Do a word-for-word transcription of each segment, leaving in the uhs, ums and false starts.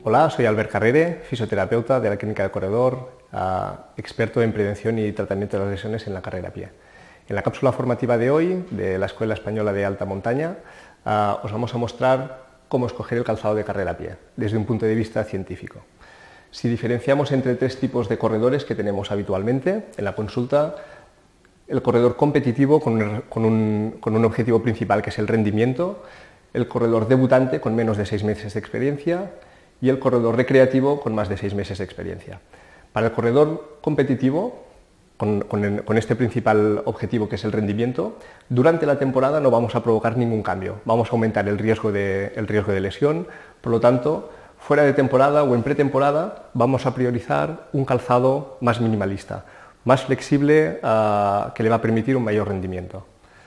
Hola, soy Albert Carrere, fisioterapeuta de la Clínica del Corredor, uh, experto en prevención y tratamiento de las lesiones en la carrera a pie. En la cápsula formativa de hoy, de la Escuela Española de Alta Montaña, uh, os vamos a mostrar cómo escoger el calzado de carrera a pie, desde un punto de vista científico. Si diferenciamos entre tres tipos de corredores que tenemos habitualmente en la consulta, el corredor competitivo con un, con un, con un objetivo principal que es el rendimiento, el corredor debutante con menos de seis meses de experiencia y el corredor recreativo con más de seis meses de experiencia. Para el corredor competitivo, con, con, el, con este principal objetivo que es el rendimiento, durante la temporada no vamos a provocar ningún cambio, vamos a aumentar el riesgo de, el riesgo de lesión, por lo tanto, fuera de temporada o en pretemporada vamos a priorizar un calzado más minimalista, más flexible, uh, que le va a permitir un mayor rendimiento.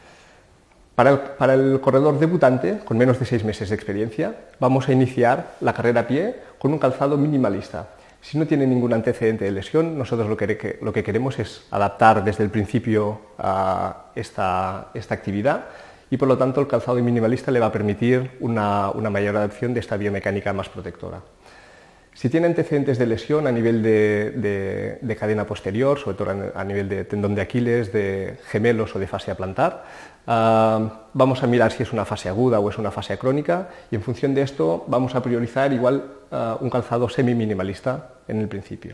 Para el, para el corredor debutante, con menos de seis meses de experiencia, vamos a iniciar la carrera a pie con un calzado minimalista. Si no tiene ningún antecedente de lesión, nosotros lo que, lo que queremos es adaptar desde el principio a esta, esta actividad y por lo tanto el calzado minimalista le va a permitir una, una mayor adaptación de esta biomecánica más protectora. Si tiene antecedentes de lesión a nivel de, de, de cadena posterior, sobre todo a nivel de tendón de Aquiles, de gemelos o de fascia plantar, uh, vamos a mirar si es una fase aguda o es una fase crónica y en función de esto vamos a priorizar igual uh, un calzado semi-minimalista en el principio.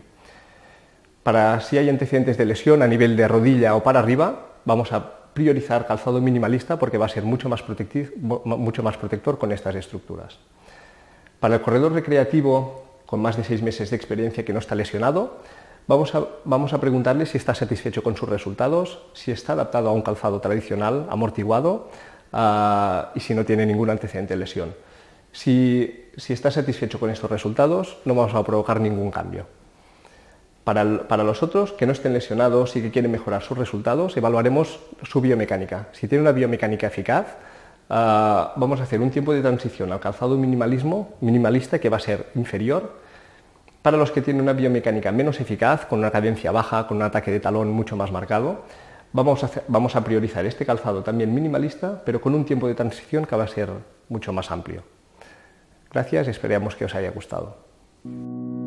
Para si hay antecedentes de lesión a nivel de rodilla o para arriba, vamos a priorizar calzado minimalista porque va a ser mucho más, mucho más protector con estas estructuras. Para el corredor recreativo con más de seis meses de experiencia que no está lesionado, vamos a, vamos a preguntarle si está satisfecho con sus resultados, si está adaptado a un calzado tradicional, amortiguado, uh, y si no tiene ningún antecedente de lesión. Si, si está satisfecho con estos resultados, no vamos a provocar ningún cambio. Para, el, para los otros que no estén lesionados y que quieren mejorar sus resultados, evaluaremos su biomecánica. Si tiene una biomecánica eficaz, uh, vamos a hacer un tiempo de transición al calzado minimalismo, minimalista que va a ser inferior. Para los que tienen una biomecánica menos eficaz, con una cadencia baja, con un ataque de talón mucho más marcado, vamos a, hacer, vamos a priorizar este calzado también minimalista, pero con un tiempo de transición que va a ser mucho más amplio. Gracias y esperamos que os haya gustado.